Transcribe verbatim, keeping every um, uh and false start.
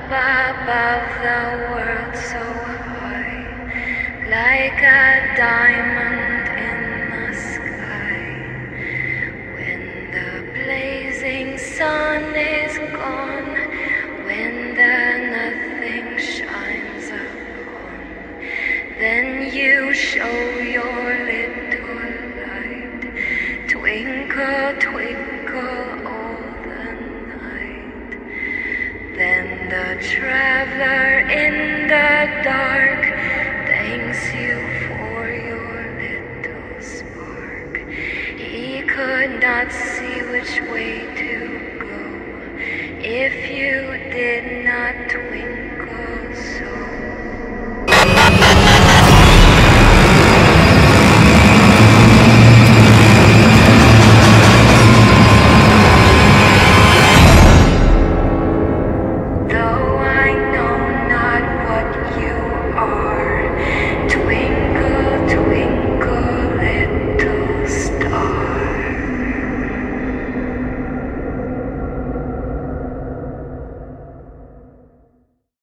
above the world so high, like a diamond in the sky. When the blazing sun is gone, when the nothing shines upon, then you show your little light, twinkle, twinkle all the night. Then the traveler in the dark thanks you for your little spark. He could not see which way to go if you did not twinkle.